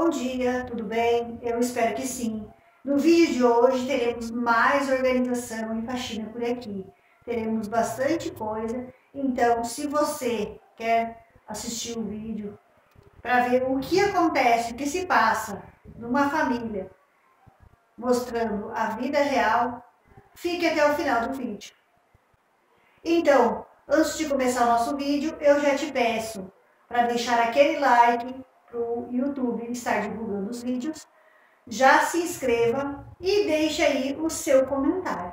Bom dia, tudo bem? Eu espero que sim. No vídeo de hoje teremos mais organização e faxina por aqui. Teremos bastante coisa, então se você quer assistir o vídeo para ver o que acontece, o que se passa numa família, mostrando a vida real, fique até o final do vídeo. Então, antes de começar o nosso vídeo, eu já te peço para deixar aquele like para o YouTube estar divulgando os vídeos. Já se inscreva e deixe aí o seu comentário.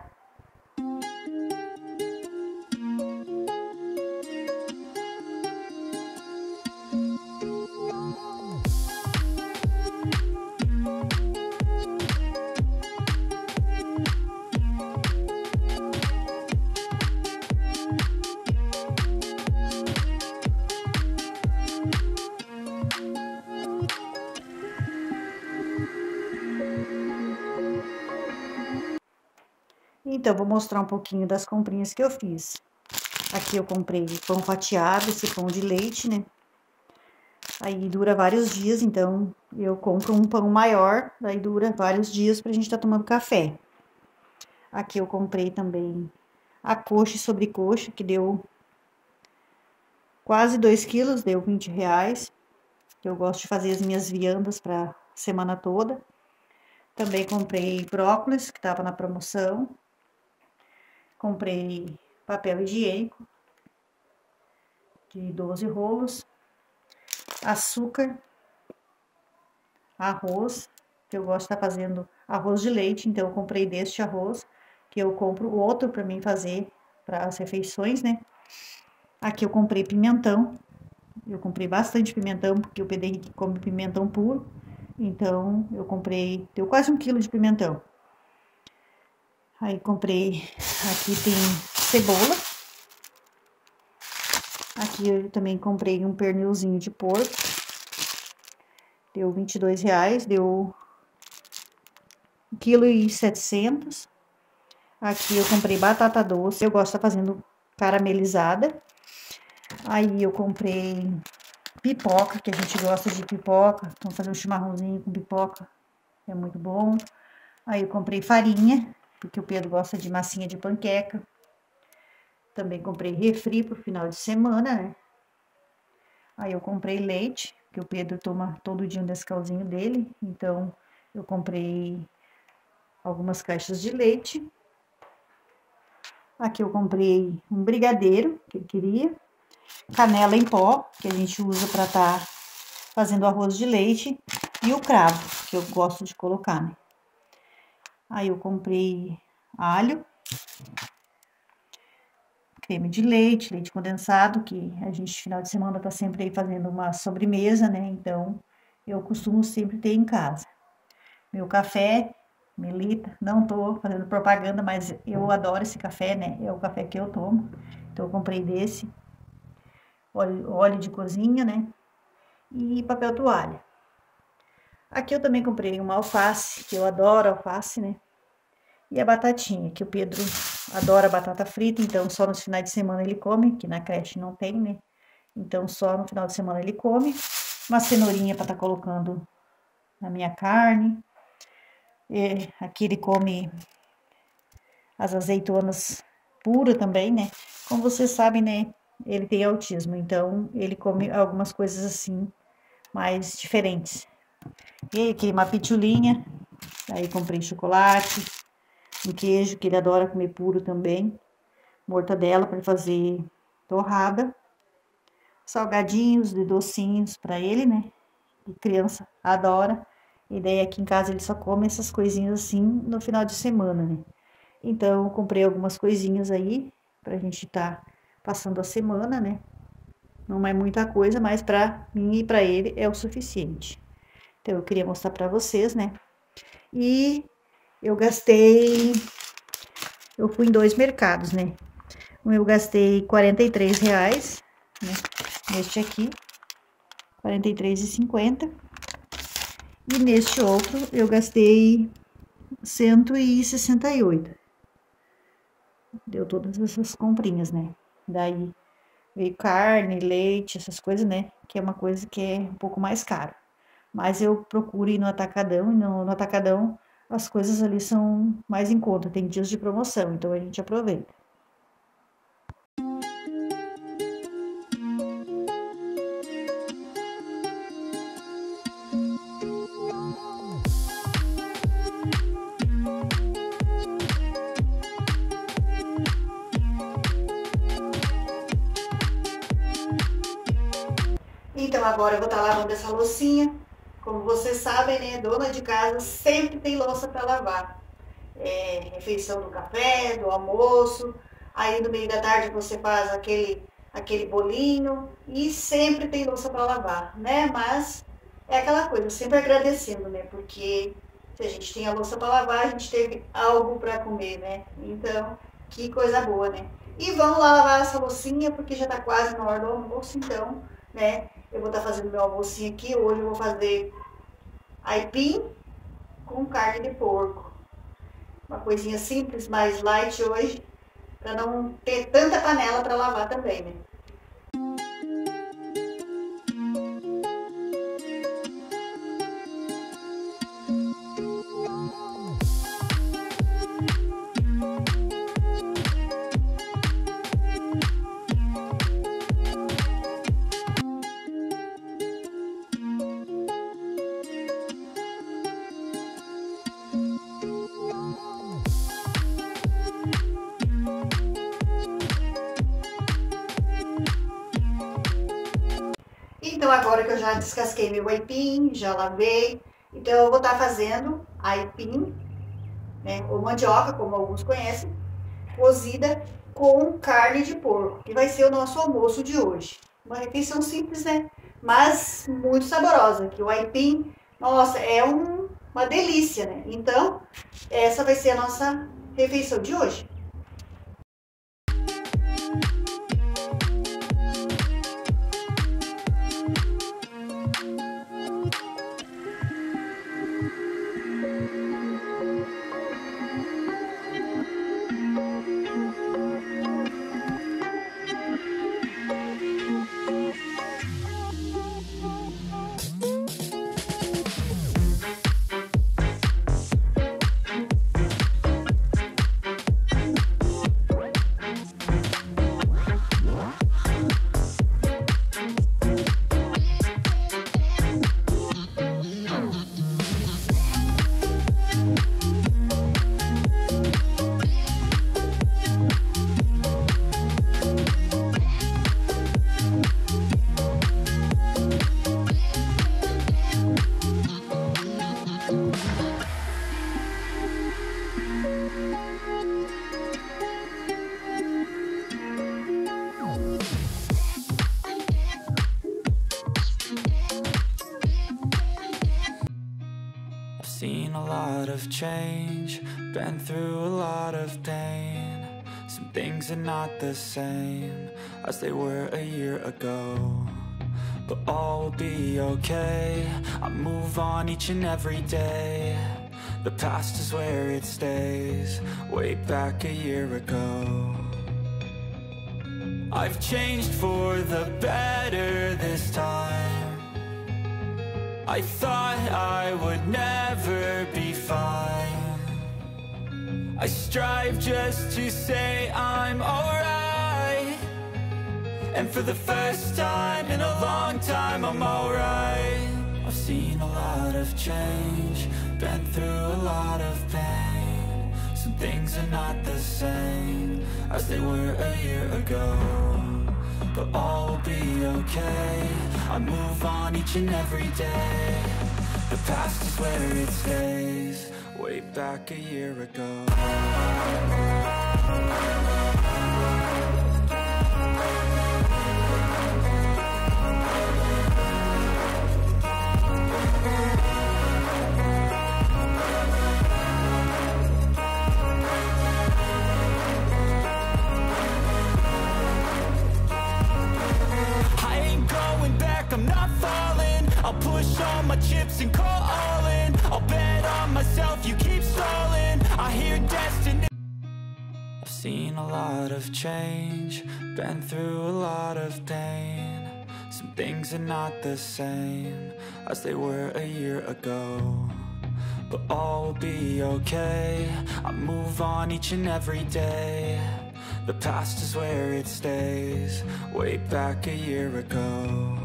Então, vou mostrar um pouquinho das comprinhas que eu fiz. Aqui eu comprei pão fatiado, esse pão de leite, né? Aí dura vários dias, então eu compro um pão maior, daí dura vários dias pra gente estar tomando café. Aqui eu comprei também a coxa e sobrecoxa, que deu quase 2 quilos, deu R$20. Eu gosto de fazer as minhas viandas pra semana toda. Também comprei brócolis, que tava na promoção. Comprei papel higiênico de 12 rolos, açúcar, arroz, que eu gosto de estar fazendo arroz de leite, então eu comprei deste arroz, que eu compro outro para mim fazer para as refeições, né? Aqui eu comprei pimentão, eu comprei bastante pimentão, porque o Pedro Henrique come pimentão puro, então eu comprei, deu quase 1 quilo de pimentão. Aí comprei, aqui tem cebola. Aqui eu também comprei um pernilzinho de porco. Deu R$22, deu 1,7 kg. Aqui eu comprei batata doce, eu gosto de estar fazendo caramelizada. Aí eu comprei pipoca, que a gente gosta de pipoca. Então fazer um chimarrãozinho com pipoca é muito bom. Aí eu comprei farinha, porque o Pedro gosta de massinha de panqueca. Também comprei refri pro final de semana, né? Aí eu comprei leite, que o Pedro toma todo dia um Nescauzinho dele. Então eu comprei algumas caixas de leite. Aqui eu comprei um brigadeiro, que ele queria. Canela em pó, que a gente usa para estar fazendo arroz de leite. E o cravo, que eu gosto de colocar, né? Aí eu comprei alho, creme de leite, leite condensado, que a gente, final de semana, tá sempre aí fazendo uma sobremesa, né? Então, eu costumo sempre ter em casa. Meu café, Melita, não tô fazendo propaganda, mas eu adoro esse café, né? É o café que eu tomo. Então, eu comprei desse. Óleo de cozinha, né? E papel toalha. Aqui eu também comprei uma alface, que eu adoro alface, né? E a batatinha, que o Pedro adora batata frita, então só nos finais de semana ele come, que na creche não tem, né? Então só no final de semana ele come. Uma cenourinha para estar colocando na minha carne. E aqui ele come as azeitonas puras também, né? Como vocês sabem, né? Ele tem autismo, então ele come algumas coisas assim, mais diferentes. E aqui uma pitulinha, aí comprei chocolate, um queijo, que ele adora comer puro também, mortadela para fazer torrada, salgadinhos de docinhos para ele, né? E criança adora. E daí aqui em casa ele só come essas coisinhas assim no final de semana, né? Então eu comprei algumas coisinhas aí pra gente tá passando a semana, né? Não é muita coisa, mas pra mim e pra ele é o suficiente. Então eu queria mostrar pra vocês, né? E eu fui em 2 mercados, né? Eu gastei R$43, né? Neste aqui, R$43,50. E neste outro eu gastei 168. Deu todas essas comprinhas, né? Daí veio carne, leite, essas coisas, né? Que é uma coisa que é um pouco mais caro. mas eu procuro ir no atacadão e no atacadão as coisas ali são mais em conta, tem dias de promoção, então a gente aproveita. Então agora eu vou estar lavando essa loucinha. Como vocês sabem, né, dona de casa sempre tem louça para lavar. Refeição do café, do almoço, aí no meio da tarde você faz aquele bolinho e sempre tem louça para lavar, né? Mas é aquela coisa, sempre agradecendo, né? Porque se a gente tem a louça para lavar, a gente teve algo para comer, né? Então, que coisa boa, né? E vamos lá lavar essa loucinha, porque já tá quase na hora do almoço, então, né? Eu vou estar fazendo meu almocinho aqui, hoje eu vou fazer aipim com carne de porco. Uma coisinha simples, mais light hoje, para não ter tanta panela para lavar também, né? Então agora que eu já descasquei meu aipim, já lavei, então eu vou estar fazendo aipim, né, ou mandioca, como alguns conhecem, cozida com carne de porco, que vai ser o nosso almoço de hoje. Uma refeição simples, né, mas muito saborosa, que o aipim, nossa, é uma delícia, né? Então, essa vai ser a nossa refeição de hoje. Seen a lot of change, been through a lot of pain. Some things are not the same as they were a year ago, but all will be okay. I move on each and every day. The past is where it stays, way back a year ago. I've changed for the better this time. I thought I would never be fine. I strive just to say I'm alright, and for the first time in a long time I'm alright. I've seen a lot of change, been through a lot of pain. Some things are not the same as they were a year ago, but all will be okay. I move on each and every day. The past is where it stays, way back a year ago. I'm not falling, I'll push all my chips and call all in. I'll bet on myself, you keep stalling. I hear destiny. I've seen a lot of change, been through a lot of pain. Some things are not the same as they were a year ago, but all will be okay. I move on each and every day. The past is where it stays, way back a year ago.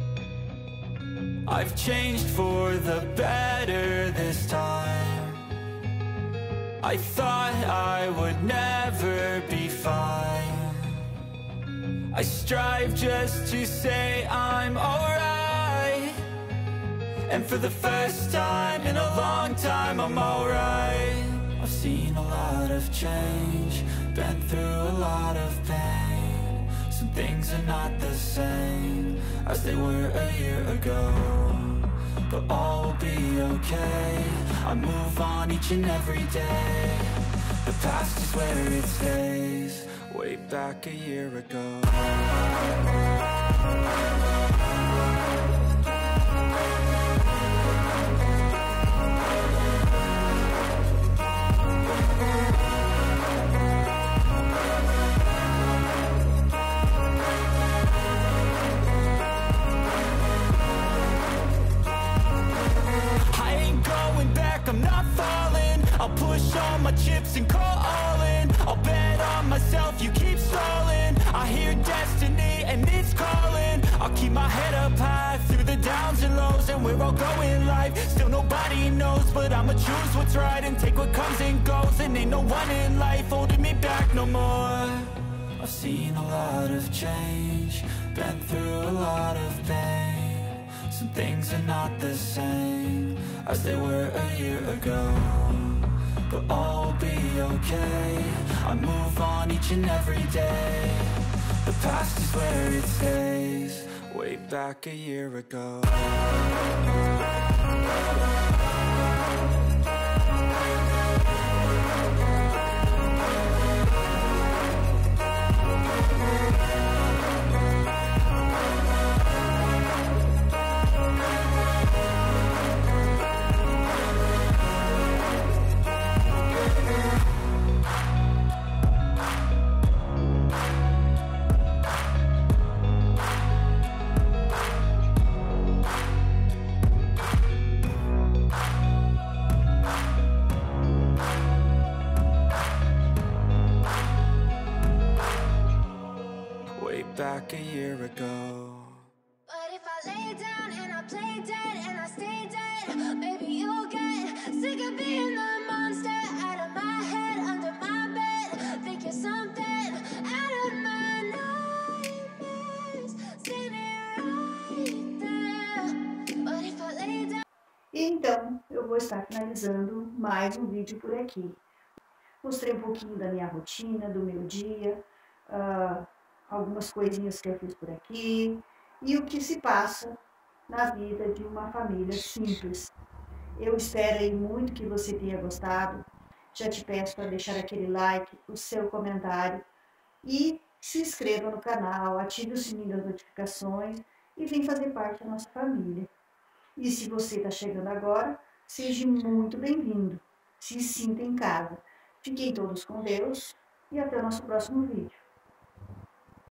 I've changed for the better this time. I thought I would never be fine. I strive just to say I'm alright, and for the first time in a long time I'm alright. I've seen a lot of change, been through a lot of pain. Some things are not the same as they were a year ago, but all will be okay. I move on each and every day. The past is where it stays, way back a year ago. I ain't going back, I'm not falling. I'll push all my chips and call all in. I'll bet on myself, you keep stalling. I hear destiny and it's calling. I'll keep my head up high through the downs and lows, and we're all going life. Still nobody knows, but I'ma choose what's right and take what comes and goes. And ain't no one in life holding me back no more. I've seen a lot of change, been through a lot of pain. Some things are not the same as they were a year ago, but all will be okay. I move on each and every day. The past is where it stays, way back a year ago. Back a year ago. But if I lay down and I play dead and I stay dead, maybe you'll get sick of being the monster out of my head, under my bed. Think you're something out of my nightmares, standing right there. But if I lay down. Então, eu vou estar finalizando mais um vídeo por aqui. Mostrei um pouquinho da minha rotina, do meu dia, algumas coisinhas que eu fiz por aqui e o que se passa na vida de uma família simples. Eu espero aí muito que você tenha gostado. Já te peço para deixar aquele like, o seu comentário e se inscreva no canal, ative o sininho das notificações e vem fazer parte da nossa família. E se você está chegando agora, seja muito bem-vindo. Se sinta em casa. Fiquem todos com Deus e até o nosso próximo vídeo.